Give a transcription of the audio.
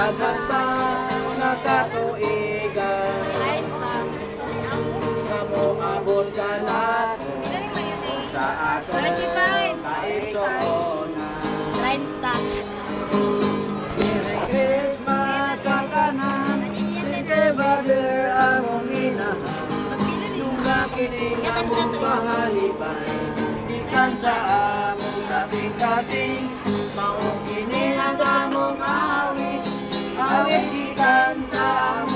Dagan pa nakatuigan Kamo abot ka na sa ato kahit sokonan Merry Christmas sa kanan Sige brother among minahan Yung lakining among pahalipay Ikan sa among kasing-kasing Maong kini ang among awit Awit ikan sa among